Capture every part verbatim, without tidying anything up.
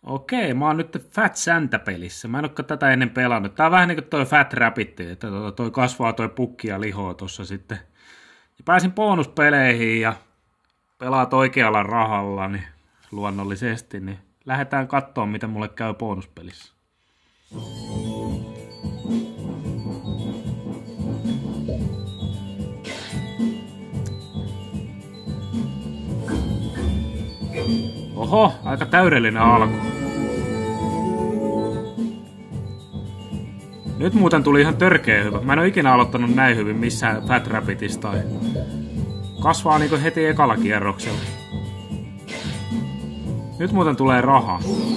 Okei, mä oon nyt Fat Santa-pelissä. Mä en oo tätä ennen pelannut. Tää on vähän niinku toi Fat Rabbit, että toi kasvaa toi pukki ja lihoa tossa sitten. Ja pääsin bonuspeleihin ja pelaat oikealla rahalla, niin luonnollisesti, niin lähdetään katsomaan, miten mulle käy bonuspelissä. Oho, aika täydellinen alku. Nyt muuten tuli ihan törkeä hyvä. Mä en oo ikinä aloittanut näin hyvin missään Fat Rabbitista. Kasvaa niinku heti ekalla kierroksella. Nyt muuten tulee rahaa.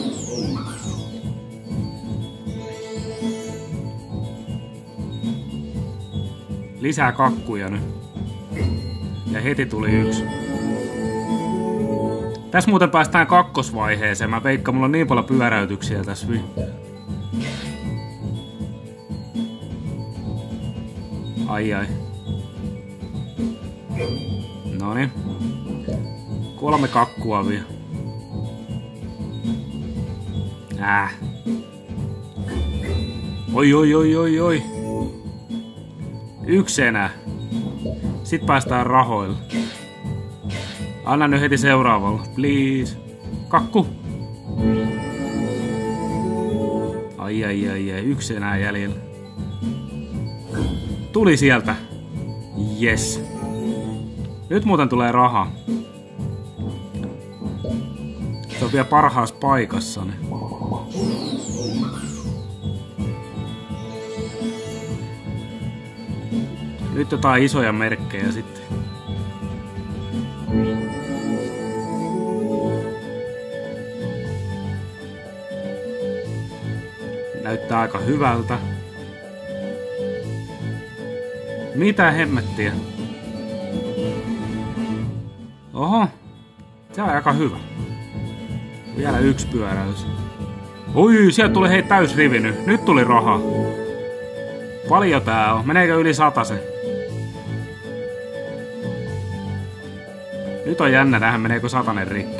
Lisää kakkuja nyt. Ja heti tuli yksi. Tässä muuten päästään kakkosvaiheeseen. Mä veikkaan, mulla on niin paljon pyöräytyksiä tässä. Ai ai. Noniin. Kolme kakkua vielä. Äh. Oi oi oi oi oi. Yksi enää. Sitten päästään rahoille. Anna nyt heti seuraavalla. Please. Kakku. Ai ai ai ai. Yksi enää jäljellä. Tuli sieltä. Yes. Nyt muuten tulee raha. Se on vielä parhaassa paikassa. Nyt jotain isoja merkkejä sitten. Näyttää aika hyvältä. Mitä hemmettiä? Oho. Se on aika hyvä. Vielä yksi pyöräys. Oi, sieltä tuli hei täysrivi nyt. Nyt tuli rahaa. Paljon tää on. Meneekö yli satasen? Nyt on jännä nähdä, meneekö satanen rikki.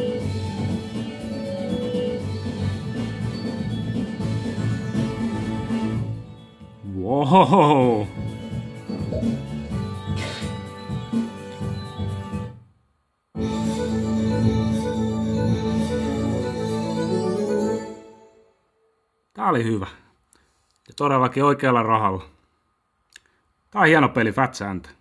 Wow. Tää oli hyvä. Ja todellakin oikealla rahalla. Tää on hieno peli, Fat Santa.